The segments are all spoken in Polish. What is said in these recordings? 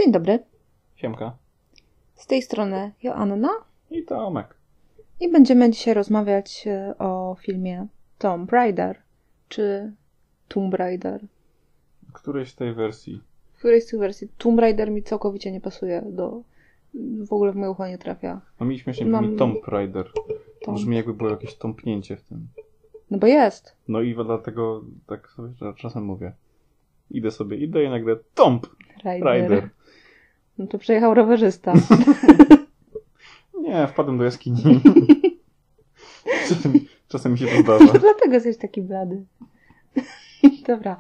Dzień dobry. Siemka. Z tej strony Joanna. I Tomek. I będziemy dzisiaj rozmawiać o filmie Tomb Raider, czy Tomb Raider. Którejś z tej wersji. Którejś z tych wersji. Tomb Raider mi całkowicie nie pasuje w ogóle w moje ucho nie trafia. A mi śmiesznie brzmi Tomb Raider. Brzmi jakby było jakieś tąpnięcie w tym. No bo jest. No i dlatego tak sobie czasem mówię. Idę i nagle Tomb Raider. No to przejechał rowerzysta. Nie, wpadłem do jaskini. Czasem mi się to zdarza. Dlatego jesteś taki blady. Dobra.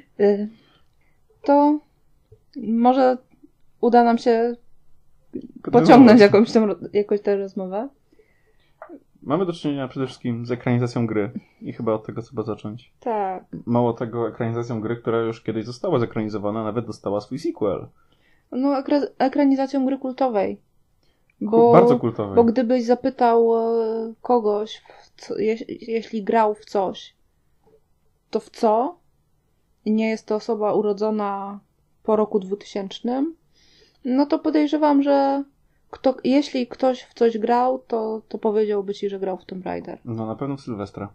To może uda nam się pociągnąć jakąś tę rozmowę. Mamy do czynienia przede wszystkim z ekranizacją gry. I chyba od tego trzeba zacząć. Tak. Mało tego, ekranizacją gry, która już kiedyś została zekranizowana, nawet dostała swój sequel. No, ekranizacją gry kultowej. Bardzo kultowej. Bo gdybyś zapytał kogoś, jeśli grał w coś, to w co? I nie jest to osoba urodzona po roku 2000, no to podejrzewam, że jeśli ktoś w coś grał, to powiedziałby ci, że grał w Tomb Raider. No na pewno w Sylwestra.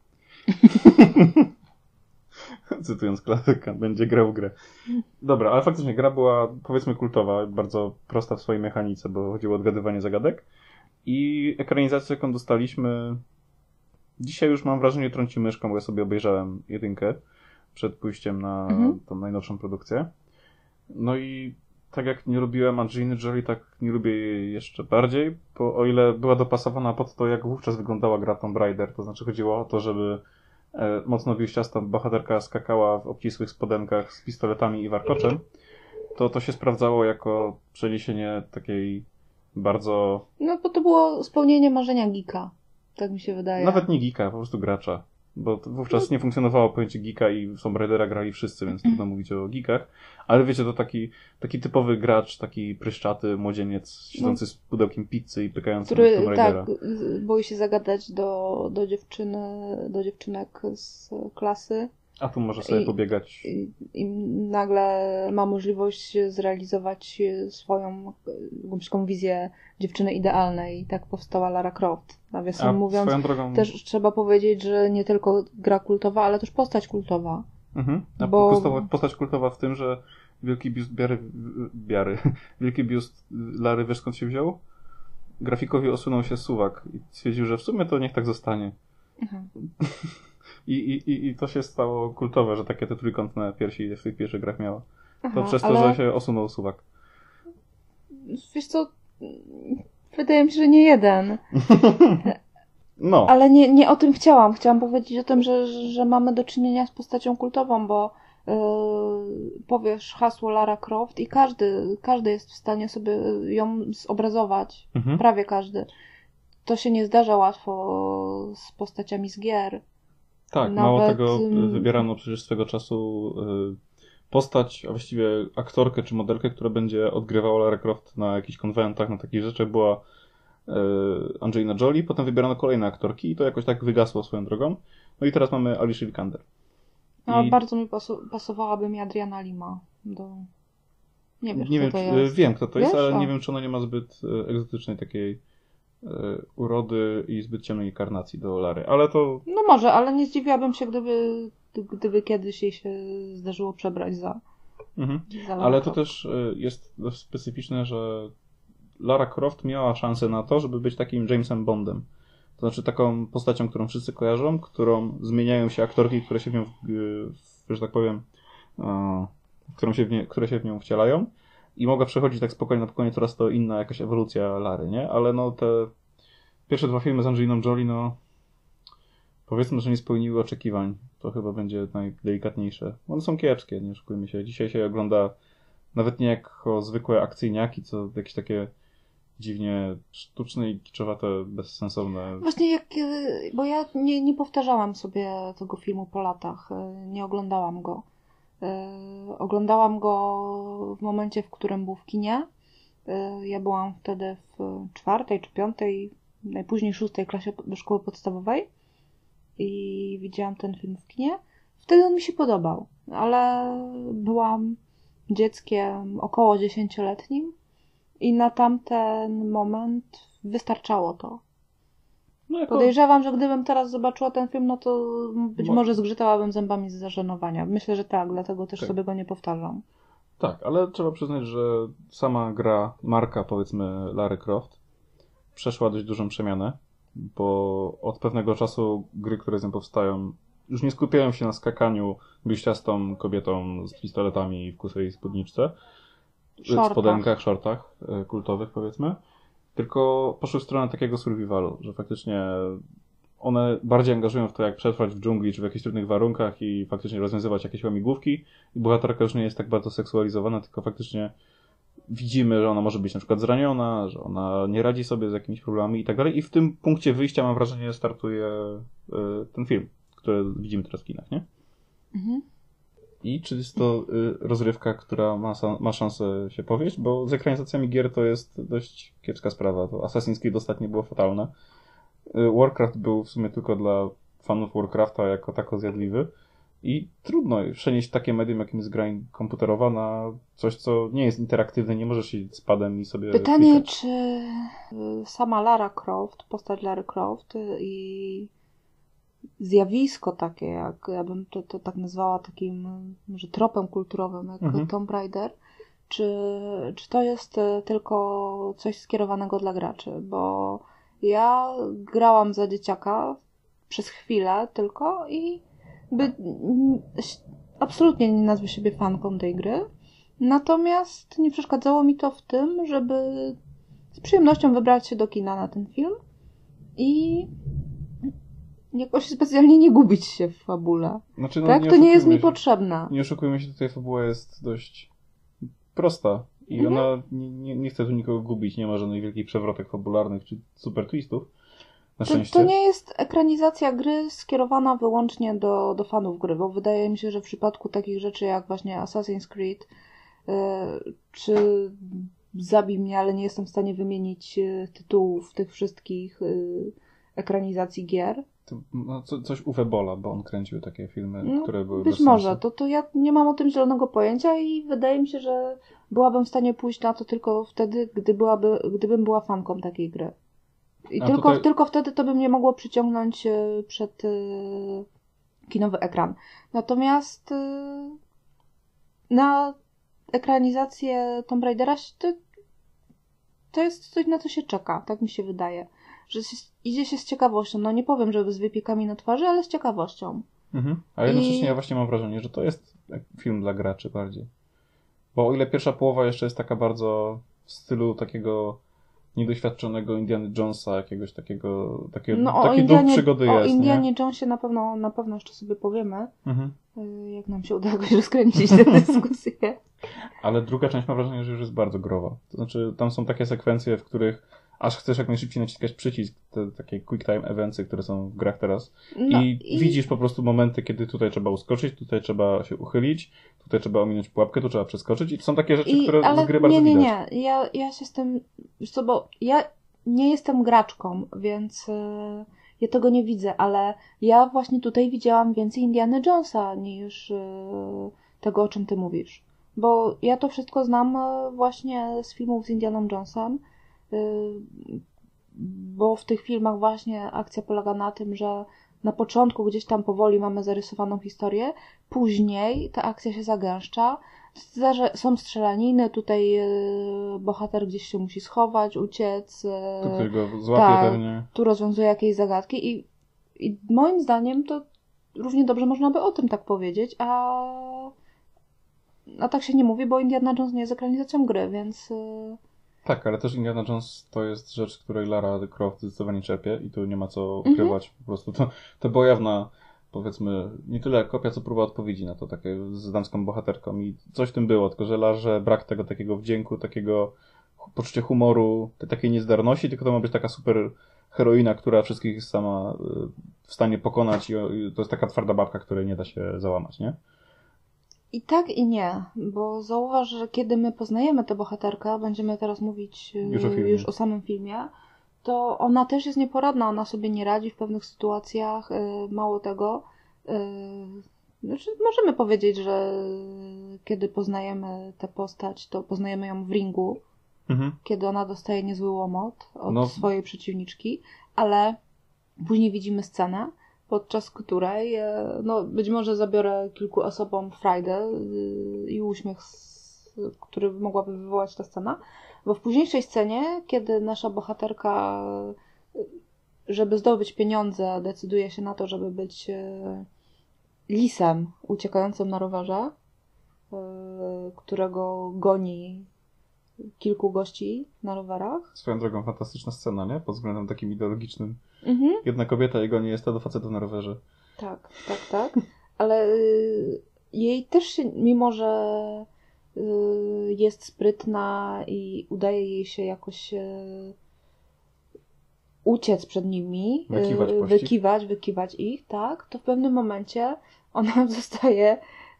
Cytując klasyka, będzie grał w grę. Dobra, ale faktycznie gra była, powiedzmy, kultowa, bardzo prosta w swojej mechanice, bo chodziło o odgadywanie zagadek. I ekranizację, jaką dostaliśmy, dzisiaj już mam wrażenie, trąci myszką, bo ja sobie obejrzałem jedynkę przed pójściem na tą najnowszą produkcję. No i tak jak nie lubiłem Angeliny Jolie, tak nie lubię jej jeszcze bardziej, bo o ile była dopasowana pod to, jak wówczas wyglądała gra Tomb Raider, to znaczy chodziło o to, żeby mocno wiuściasta bohaterka skakała w obcisłych spodenkach z pistoletami i warkoczem, to się sprawdzało jako przeniesienie takiej bardzo... No bo to było spełnienie marzenia geeka, tak mi się wydaje. Nawet nie geeka, po prostu gracza. Bo wówczas nie funkcjonowało pojęcie geeka i w Tomb Raidera grali wszyscy, więc trudno mówić o geekach. Ale wiecie, to taki typowy gracz, taki pryszczaty młodzieniec siedzący z pudełkiem pizzy i pykający na Tomb Raidera. Tak, boi się zagadać do dziewczynek z klasy. A tu może sobie pobiegać. I nagle ma możliwość zrealizować swoją głębszą wizję dziewczyny idealnej. I tak powstała Lara Croft. Nawiasem mówiąc, swoją drogą... też trzeba powiedzieć, że nie tylko gra kultowa, ale też postać kultowa. A postać kultowa w tym, że wielki biust wielki biust Lary, wiesz skąd się wziął? Grafikowi osunął się suwak i stwierdził, że w sumie to niech tak zostanie. I to się stało kultowe, że takie te trójkątne piersi w tych pierwszych grach miała. To przez to, że się osunął suwak. Wiesz co, wydaje mi się, że nie jeden. No. Ale nie o tym chciałam. Chciałam powiedzieć o tym, że mamy do czynienia z postacią kultową, bo powiesz hasło Lara Croft i każdy jest w stanie sobie ją zobrazować. Prawie każdy. To się nie zdarza łatwo z postaciami z gier. Tak, mało tego, wybierano przecież swego czasu postać, a właściwie aktorkę czy modelkę, która będzie odgrywała Lara Croft na jakichś konwentach, na takich rzeczach, była Angelina Jolie, potem wybierano kolejne aktorki i to jakoś tak wygasło swoją drogą. No i teraz mamy Alicia Vikander. Bardzo mi pasowałaby mi Adriana Lima Nie wiesz, kto to jest. Wiem, kto to jest, ale nie wiem, czy ona nie ma zbyt egzotycznej takiej urody i zbyt ciemnej karnacji do Lary, ale to... No może, ale nie zdziwiłabym się, gdyby kiedyś jej się zdarzyło przebrać za Ale to też jest dość specyficzne, że Lara Croft miała szansę na to, żeby być takim Jamesem Bondem. To znaczy taką postacią, którą wszyscy kojarzą, którą zmieniają się aktorki, które się w nią, że tak powiem, które się w nią wcielają. I mogła przechodzić tak spokojnie na spokojnie, coraz to inna jakaś ewolucja Lary, nie? Ale no te pierwsze dwa filmy z Angeliną Jolie, no powiedzmy, że nie spełniły oczekiwań. To chyba będzie najdelikatniejsze. One są kiepskie, nie oszukujmy się. Dzisiaj się ogląda nawet nie jako zwykłe akcyjniaki, co jakieś takie dziwnie sztuczne i kiczowate, bezsensowne. Właśnie bo ja nie powtarzałam sobie tego filmu po latach. Nie oglądałam go. Oglądałam go w momencie, w którym był w kinie. Ja byłam wtedy w 4. czy 5., najpóźniej 6. klasie szkoły podstawowej i widziałam ten film w kinie. Wtedy on mi się podobał, ale byłam dzieckiem około 10-letnim i na tamten moment wystarczało to. No, Podejrzewam, że gdybym teraz zobaczyła ten film, no to być może zgrzytałabym zębami z zażenowania. Myślę, że tak, dlatego też sobie go nie powtarzam. Tak, ale trzeba przyznać, że sama gra, marka powiedzmy Lara Croft przeszła dość dużą przemianę, bo od pewnego czasu gry, które z nią powstają, już nie skupiają się na skakaniu bliściastą kobietą z pistoletami w kusej spódniczce, spodenkach, shortach kultowych powiedzmy, tylko poszły w stronę takiego survivalu, że faktycznie one bardziej angażują w to, jak przetrwać w dżungli czy w jakichś trudnych warunkach i faktycznie rozwiązywać jakieś łamigłówki. I bohaterka już nie jest tak bardzo seksualizowana, tylko faktycznie widzimy, że ona może być na przykład zraniona, że ona nie radzi sobie z jakimiś problemami i tak dalej. I w tym punkcie wyjścia, mam wrażenie, startuje ten film, który widzimy teraz w kinach, nie? Mhm. I czy jest to rozrywka, która ma szansę się powieść? Bo z ekranizacjami gier to jest dość kiepska sprawa. To Assassin's Creed ostatnio było fatalne. Warcraft był w sumie tylko dla fanów Warcrafta jako tako zjadliwy. I trudno przenieść takie medium, jakim jest gra komputerowa, na coś, co nie jest interaktywne, nie możesz siedzieć z padem i sobie Pytanie, klikać. czy sama Lara Croft, postać Lary Croft i zjawisko takie, jak ja bym to tak nazwała takim może tropem kulturowym, jak Tomb Raider, czy to jest tylko coś skierowanego dla graczy, bo ja grałam za dzieciaka przez chwilę tylko i absolutnie nie nazwę siebie fanką tej gry, natomiast nie przeszkadzało mi to w tym, żeby z przyjemnością wybrać się do kina na ten film i jakoś specjalnie nie gubić się w fabule. Znaczy, tak? To nie jest mi potrzebne. Nie oszukujmy się, tutaj fabuła jest dość prosta i ona nie chce tu nikogo gubić, nie ma żadnych wielkich przewrotek fabularnych czy super twistów. Na szczęście. To nie jest ekranizacja gry skierowana wyłącznie do fanów gry, bo wydaje mi się, że w przypadku takich rzeczy jak właśnie Assassin's Creed czy Zabij mnie, ale nie jestem w stanie wymienić tytułów tych wszystkich ekranizacji gier. Coś Uwe Bolla, bo on kręcił takie filmy, które były być bez może. sensu. To ja nie mam o tym zielonego pojęcia i wydaje mi się, że byłabym w stanie pójść na to tylko wtedy, gdybym była fanką takiej gry. I tylko wtedy to by mnie mogło przyciągnąć przed kinowy ekran. Natomiast na ekranizację Tomb Raidera to jest coś, na co się czeka. Tak mi się wydaje. Że idzie się z ciekawością. No nie powiem, żeby z wypiekami na twarzy, ale z ciekawością. A jednocześnie ja właśnie mam wrażenie, że to jest film dla graczy bardziej. Bo o ile pierwsza połowa jeszcze jest taka bardzo w stylu takiego niedoświadczonego Indiana Jonesa, jakiegoś takiego taki duch przygody jest. O Indianie Jonesie na pewno jeszcze sobie powiemy, jak nam się uda jakoś rozkręcić tę dyskusję. Ale druga część mam wrażenie, że już jest bardzo growa. To znaczy, tam są takie sekwencje, w których aż chcesz jak najszybciej naciskać przycisk, te takie quick time eventsy, które są w grach teraz. I widzisz po prostu momenty, kiedy tutaj trzeba uskoczyć, tutaj trzeba się uchylić, tutaj trzeba ominąć pułapkę, tu trzeba przeskoczyć. I są takie rzeczy, które z gry bardzo widać. Nie. Ja się z tym... Wiesz co, bo ja nie jestem graczką, więc ja tego nie widzę, ale ja właśnie tutaj widziałam więcej Indiana Jonesa niż tego, o czym ty mówisz. Bo ja to wszystko znam właśnie z filmów z Indianą Jonesem, bo w tych filmach właśnie akcja polega na tym, że na początku gdzieś tam powoli mamy zarysowaną historię, później ta akcja się zagęszcza, są strzelaniny, tutaj bohater gdzieś się musi schować, uciec. Tu go złapie pewnie. Tu rozwiązuje jakieś zagadki i moim zdaniem to równie dobrze można by o tym tak powiedzieć, a tak się nie mówi, bo Indiana Jones nie jest ekranizacją gry, więc... Tak, ale też Indiana Jones to jest rzecz, której Lara Croft zdecydowanie czerpie i tu nie ma co ukrywać. Po prostu to była jawna, powiedzmy, nie tyle kopia, co próba odpowiedzi na to, takie z damską bohaterką i coś w tym było, tylko że Larze brak tego takiego wdzięku, takiego poczucia humoru, tej takiej niezdarności, tylko to ma być taka super heroina, która wszystkich jest sama w stanie pokonać i to jest taka twarda babka, której nie da się załamać, nie? I tak i nie, bo zauważ, że kiedy my poznajemy tę bohaterkę, będziemy teraz mówić już o samym filmie, to ona też jest nieporadna, ona sobie nie radzi w pewnych sytuacjach, mało tego, Znaczy, możemy powiedzieć, że kiedy poznajemy tę postać, to poznajemy ją w ringu, kiedy ona dostaje niezły łomot od swojej przeciwniczki, ale później widzimy scenę, podczas której być może zabiorę kilku osobom frajdę i uśmiech, który mogłaby wywołać ta scena, bo w późniejszej scenie, kiedy nasza bohaterka, żeby zdobyć pieniądze, decyduje się na to, żeby być lisem uciekającym na rowerze, którego goni kilku gości na rowerach. Swoją drogą fantastyczna scena, nie? Pod względem takim ideologicznym. Jedna kobieta i goni jest do facetów na rowerze. Tak. Ale jej też się, mimo że jest sprytna i udaje jej się jakoś uciec przed nimi, wykiwać ich, tak, to w pewnym momencie ona zostaje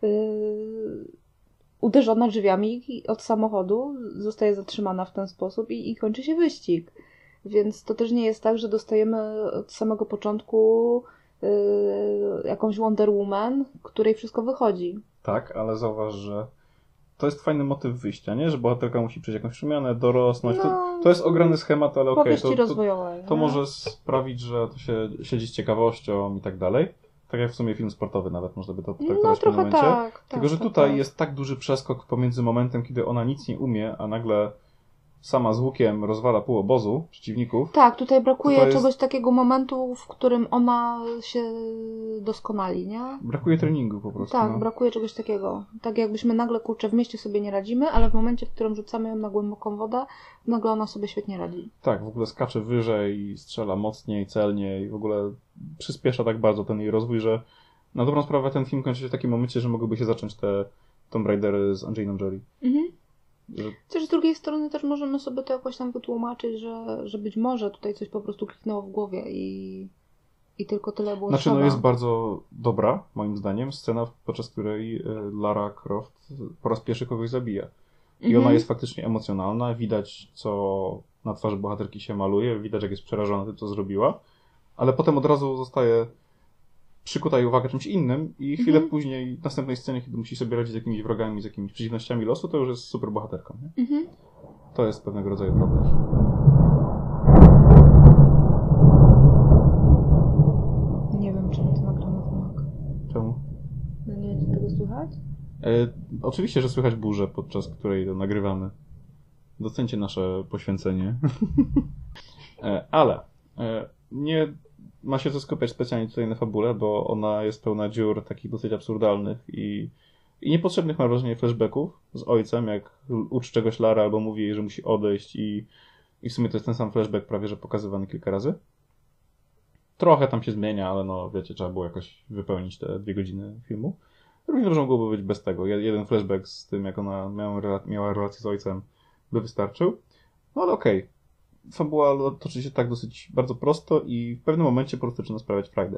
uderzona drzwiami od samochodu, zostaje zatrzymana w ten sposób i kończy się wyścig. Więc to też nie jest tak, że dostajemy od samego początku jakąś Wonder Woman, której wszystko wychodzi. Tak, ale zauważ, że to jest fajny motyw wyjścia, nie? Że bohaterka musi przejść jakąś przemianę, dorosnąć. To jest ograny schemat, ale okej. To może sprawić, że to się siedzi z ciekawością i tak dalej. Tak jak w sumie film sportowy nawet można by to potraktować w tym momencie. Tylko, że tutaj jest tak duży przeskok pomiędzy momentem, kiedy ona nic nie umie, a nagle sama z łukiem rozwala pół obozu przeciwników. Tak, tutaj brakuje czegoś takiego momentu, w którym ona się doskonali, nie? Brakuje treningu po prostu. Tak, brakuje czegoś takiego. Tak jakbyśmy nagle, w mieście sobie nie radzimy, ale w momencie, w którym rzucamy ją na głęboką wodę, nagle ona sobie świetnie radzi. Tak, w ogóle skacze wyżej, strzela mocniej, celniej, w ogóle przyspiesza tak bardzo ten jej rozwój, że na dobrą sprawę ten film kończy się w takim momencie, że mogłyby się zacząć te Tomb Raidery z Angeliną Jolie. Też z drugiej strony też możemy sobie to jakoś tam wytłumaczyć, że być może tutaj coś po prostu kliknęło w głowie i tylko tyle było trzeba. Jest bardzo dobra, moim zdaniem, scena, podczas której Lara Croft po raz pierwszy kogoś zabija. I ona jest faktycznie emocjonalna, widać, co na twarzy bohaterki się maluje, widać, jak jest przerażona tym, co zrobiła, ale potem od razu zostaje przykuta jej uwagę czymś innym i chwilę później, w następnej scenie, kiedy musi sobie radzić z jakimiś wrogami, z jakimiś przeciwnościami losu, to już jest super bohaterką. Nie? To jest pewnego rodzaju problem. Nie wiem, czy to nagramy temat. Czemu? No nie będzie tego słychać? Oczywiście, że słychać burzę, podczas której to nagrywamy. Docencie nasze poświęcenie. Ale nie ma się co skupiać specjalnie tutaj na fabule, bo ona jest pełna dziur takich dosyć absurdalnych i niepotrzebnych, mam wrażenie, flashbacków z ojcem, jak uczy czegoś Lara albo mówi jej, że musi odejść i w sumie to jest ten sam flashback prawie, że pokazywany kilka razy. Trochę tam się zmienia, ale wiecie, trzeba było jakoś wypełnić te 2 godziny filmu. Równie dobrze mogłoby być bez tego. Jeden flashback z tym, jak ona miała relację z ojcem, by wystarczył. No ale okej. Fabuła toczy się tak dosyć bardzo prosto i w pewnym momencie po prostu zaczyna sprawiać frajdę.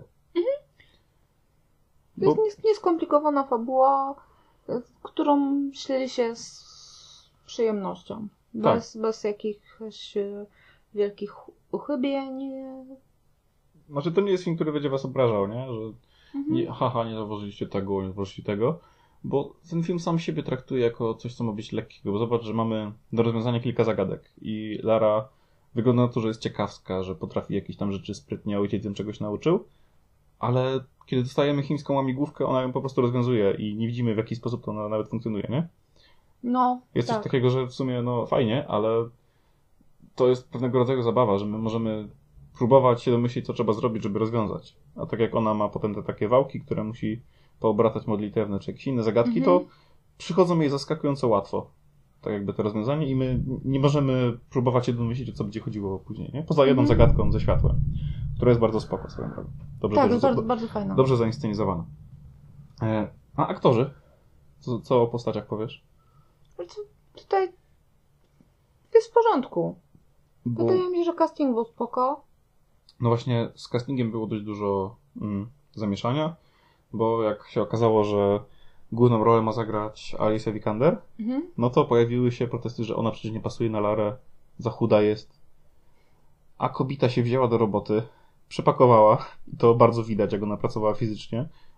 To jest nieskomplikowana fabuła, którą śledzi się z przyjemnością. Bez jakichś wielkich uchybień. Znaczy to nie jest film, który będzie was obrażał, nie? Że nie zauważyliście tego, nie zauważyliście tego. Bo ten film sam siebie traktuje jako coś, co ma być lekkiego. Bo zobacz, że mamy do rozwiązania kilka zagadek i Lara wygląda na to, że jest ciekawska, że potrafi jakieś tam rzeczy sprytnie, ojciec ją czegoś nauczył, ale kiedy dostajemy chińską łamigłówkę, ona ją po prostu rozwiązuje i nie widzimy, w jaki sposób to ona nawet funkcjonuje, nie? Jest coś takiego, że w sumie fajnie, ale to jest pewnego rodzaju zabawa, że my możemy próbować się domyślić, co trzeba zrobić, żeby rozwiązać. A tak jak ona ma potem te takie wałki, które musi poobracać modlitewne, czy jakieś inne zagadki, to przychodzą jej zaskakująco łatwo. Tak jakby to rozwiązanie i my nie możemy próbować się domyślić, o co będzie chodziło później, nie? Poza jedną zagadką ze światłem, która jest bardzo spoko swoją drogą. Bardzo fajna. Dobrze zainscenizowana. A aktorzy? Co o postaciach powiesz? Tutaj jest w porządku. Wydaje mi się, że casting był spoko. No właśnie, z castingiem było dość dużo zamieszania, bo jak się okazało, że główną rolę ma zagrać Alicia Vikander, no to pojawiły się protesty, że ona przecież nie pasuje na Larę, za chuda jest. A kobieta się wzięła do roboty, przepakowała, i to bardzo widać, jak ona pracowała fizycznie.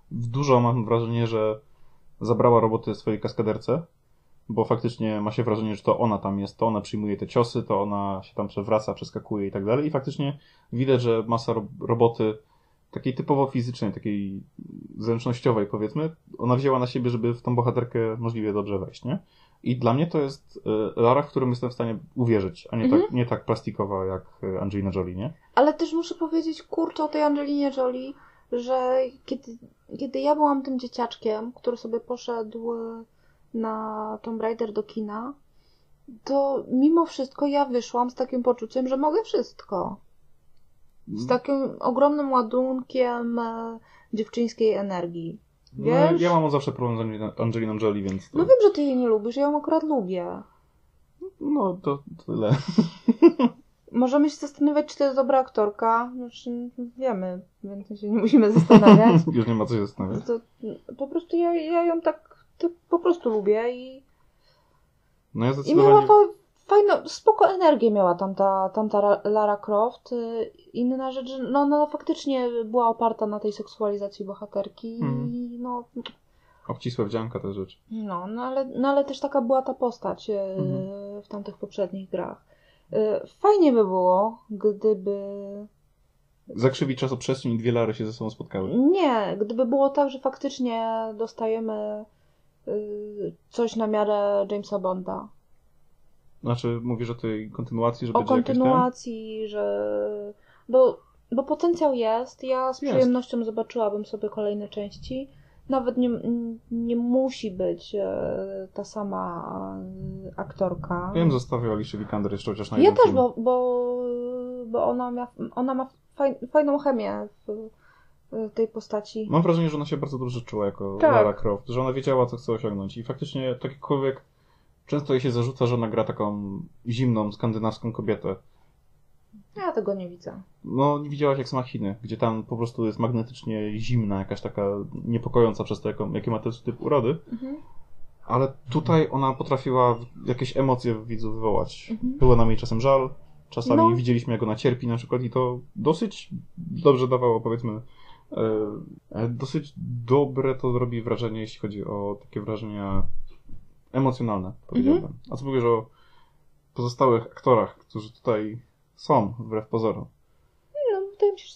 dużo mam wrażenie, że zabrała roboty swojej kaskaderce, bo faktycznie ma się wrażenie, że to ona tam jest, to ona przyjmuje te ciosy, to ona się tam przewraca, przeskakuje i tak dalej. I faktycznie widać, że masa roboty takiej typowo fizycznej, takiej zręcznościowej powiedzmy, ona wzięła na siebie, żeby w tą bohaterkę możliwie dobrze wejść, nie? I dla mnie to jest Lara, w którą jestem w stanie uwierzyć, a nie tak plastikowa jak Angelina Jolie, nie? Ale też muszę powiedzieć, kurczę, o tej Angelinie Jolie, że kiedy ja byłam tym dzieciaczkiem, który sobie poszedł na Tomb Raider do kina, to mimo wszystko ja wyszłam z takim poczuciem, że mogę wszystko. Z takim ogromnym ładunkiem dziewczyńskiej energii. Wiesz? No, ja mam zawsze problem z Angeliną Jolie, więc... To... No wiem, że ty jej nie lubisz, ja ją akurat lubię. No, to tyle. Możemy się zastanawiać, czy to jest dobra aktorka. Znaczy, wiemy, więc się nie musimy zastanawiać. Już nie ma co się zastanawiać. To, po prostu ja ją tak po prostu lubię i no ja i miała fajną, spoko energię miała tamta Lara Croft. Inna rzecz, że no, ona faktycznie była oparta na tej seksualizacji bohaterki i no... Obcisła wdzianka te rzeczy. No ale też taka była ta postać w tamtych poprzednich grach. Fajnie by było, gdyby... Zakrzywić czasoprzestrzeń i dwie Lary się ze sobą spotkały? Nie, gdyby było tak, że faktycznie dostajemy coś na miarę Jamesa Bonda. Znaczy, mówisz o tej kontynuacji, że będzie kontynuacji, że... Bo potencjał jest. Ja z przyjemnością zobaczyłabym sobie kolejne części. Nawet nie musi być ta sama aktorka. Ja bym zostawił Alicia Vikander jeszcze chociaż na ja jeden też, film. bo ona ma fajną chemię w tej postaci. Mam wrażenie, że ona się bardzo dobrze czuła jako Lara Croft, że ona wiedziała, co chce osiągnąć i faktycznie takikolwiek często jej się zarzuca, że ona gra taką zimną, skandynawską kobietę. Ja tego nie widzę. No, nie widziałaś jak z Machiny, gdzie tam po prostu jest magnetycznie zimna, jakaś taka niepokojąca przez to, jaki ma ten typ urody. Ale tutaj ona potrafiła jakieś emocje w widzu wywołać. Było nam jej czasem żal, czasami widzieliśmy, jak ona cierpi na przykład i to dosyć dobrze dawało, powiedzmy, dosyć dobre to robi wrażenie, jeśli chodzi o takie wrażenia emocjonalne, powiedziałbym. A co powiesz o pozostałych aktorach, którzy tutaj są, wbrew pozorom? No, wydaje mi się,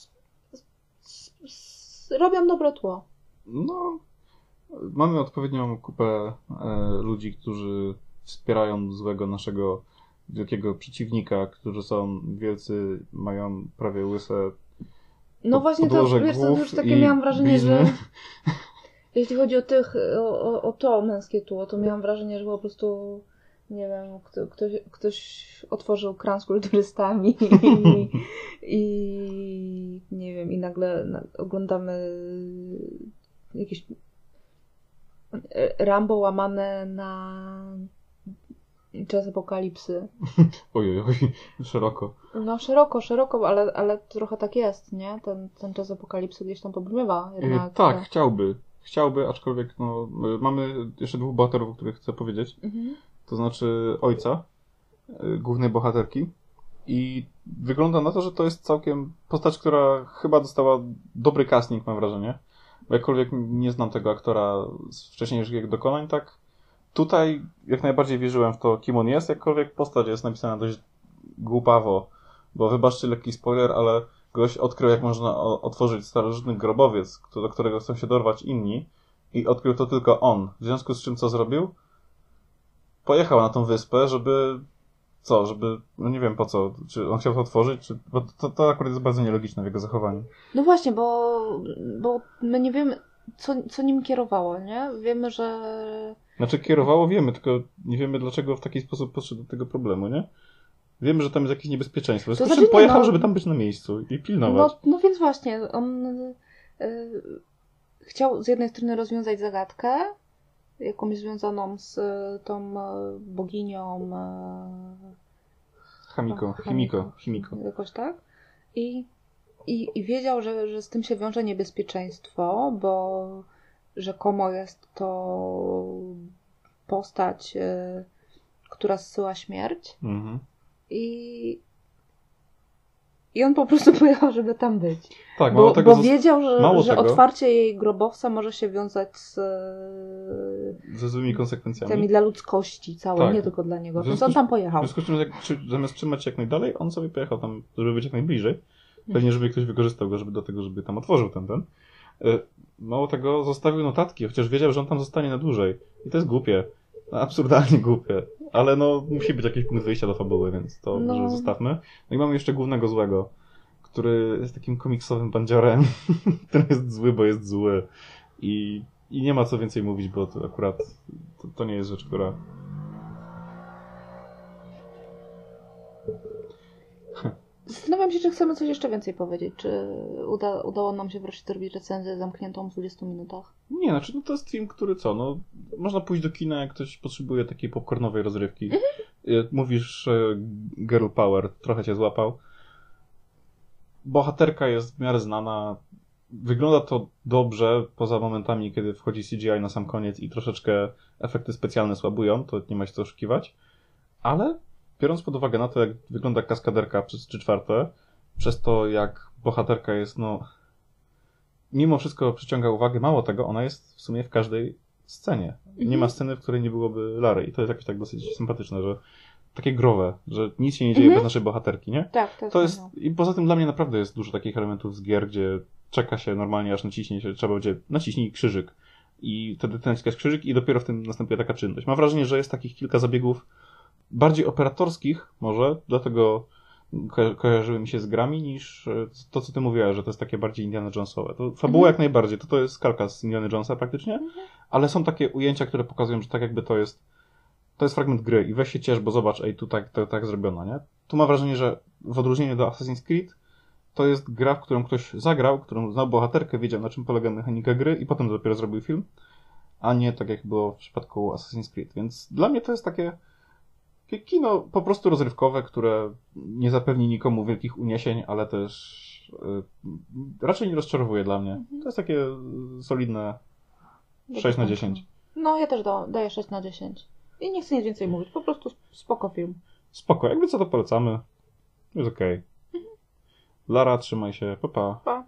że robią dobre tło. No, mamy odpowiednią kupę ludzi, którzy wspierają złego naszego wielkiego przeciwnika, którzy są wielcy, mają prawie łyse no właśnie to, wiesz, to już takie miałam wrażenie, blizny. że jeśli chodzi o to męskie tło, to miałam wrażenie, że po prostu nie wiem, ktoś otworzył kran z kulturystami i nie wiem, i nagle oglądamy jakieś Rambo łamane na czas apokalipsy. Ojej, szeroko. No szeroko, ale trochę tak jest, nie? Ten czas apokalipsy gdzieś tam pobrzmiewa jednak. Tak, chciałby, aczkolwiek no, mamy jeszcze dwóch bohaterów, o których chcę powiedzieć. To znaczy ojca głównej bohaterki i wygląda na to, że to jest całkiem postać, która chyba dostała dobry casting, mam wrażenie. Bo jakkolwiek nie znam tego aktora z wcześniejszych dokonań, tak tutaj jak najbardziej wierzyłem w to, kim on jest, jakkolwiek postać jest napisana dość głupawo, bo wybaczcie lekki spoiler, ale gość odkrył, jak można otworzyć starożytny grobowiec, do którego chcą się dorwać inni i odkrył to tylko on. W związku z czym co zrobił? Pojechał na tą wyspę, żeby no nie wiem po co, czy on chciał to otworzyć, bo to akurat jest bardzo nielogiczne w jego zachowaniu. No właśnie, bo my nie wiemy, co nim kierowało, nie? Wiemy, że... Znaczy kierowało wiemy, tylko nie wiemy dlaczego w taki sposób podszedł do tego problemu, nie? Wiemy, że tam jest jakieś niebezpieczeństwo. W związku z czym pojechał, żeby tam być na miejscu i pilnować. No więc właśnie, on chciał z jednej strony rozwiązać zagadkę, jakąś związaną z tą boginią Chimiko. Jakoś tak. I wiedział, że z tym się wiąże niebezpieczeństwo, bo rzekomo jest to postać, która zsyła śmierć. I i on po prostu pojechał, żeby tam być. Tak, bo wiedział, że tego, otwarcie jej grobowca może się wiązać ze złymi konsekwencjami. Tymi dla ludzkości całej, nie tylko dla niego. Więc on tam pojechał. W związku z czym, zamiast trzymać się jak najdalej, on sobie pojechał tam, żeby być jak najbliżej. Pewnie, żeby ktoś wykorzystał go, żeby tam otworzył ten. Mało tego, zostawił notatki, chociaż wiedział, że on tam zostanie na dłużej. I to jest głupie. Absurdalnie głupie. Ale musi być jakiś punkt wyjścia do fabuły, więc to może zostawmy. No i mamy jeszcze głównego złego, który jest takim komiksowym bandziorem, który jest zły, bo jest zły. I nie ma co więcej mówić, bo to akurat to nie jest rzecz, która... Zastanawiam się, czy chcemy coś jeszcze więcej powiedzieć. Czy udało nam się wreszcie zrobić recenzję zamkniętą w 20 minutach? Nie, to jest film, który można pójść do kina, jak ktoś potrzebuje takiej popcornowej rozrywki. Mówisz girl power, trochę cię złapał. Bohaterka jest w miarę znana. Wygląda to dobrze, poza momentami, kiedy wchodzi CGI na sam koniec i troszeczkę efekty specjalne słabują, to nie ma się co oszukiwać. Ale biorąc pod uwagę na to, jak wygląda kaskaderka przez 3/4, przez to, jak bohaterka jest, mimo wszystko przyciąga uwagę, mało tego, ona jest w sumie w każdej scenie. Nie ma sceny, w której nie byłoby Lary. I to jest jakoś tak dosyć sympatyczne, że takie growe, że nic się nie dzieje bez naszej bohaterki, nie? Tak, to jest. I poza tym dla mnie naprawdę jest dużo takich elementów z gier, gdzie czeka się normalnie, aż naciśnie się, trzeba będzie naciśnij krzyżyk. I wtedy naciskasz krzyżyk i dopiero w tym następuje taka czynność. Mam wrażenie, że jest takich kilka zabiegów bardziej operatorskich może, dlatego kojarzyły mi się z grami, niż to, co ty mówiłaś, że to jest takie bardziej Indiana Jonesowe. To fabuła jak najbardziej, to jest kalka z Indiana Jonesa praktycznie, ale są takie ujęcia, które pokazują, że tak jakby to jest fragment gry i weź się ciesz, bo zobacz, tu tak zrobiono, nie? Tu mam wrażenie, że w odróżnieniu do Assassin's Creed to jest gra, w którą ktoś zagrał, którą znał bohaterkę, wiedział, na czym polega mechanika gry i potem dopiero zrobił film, a nie tak jak było w przypadku Assassin's Creed. Więc dla mnie to jest takie kino po prostu rozrywkowe, które nie zapewni nikomu wielkich uniesień, ale też raczej nie rozczarowuje dla mnie. To jest takie solidne 6/10. No, ja też daję 6/10. I nie chcę nic więcej mówić, po prostu spoko film. Spoko, jakby co to polecamy. Jest okej. Lara, trzymaj się, pa pa.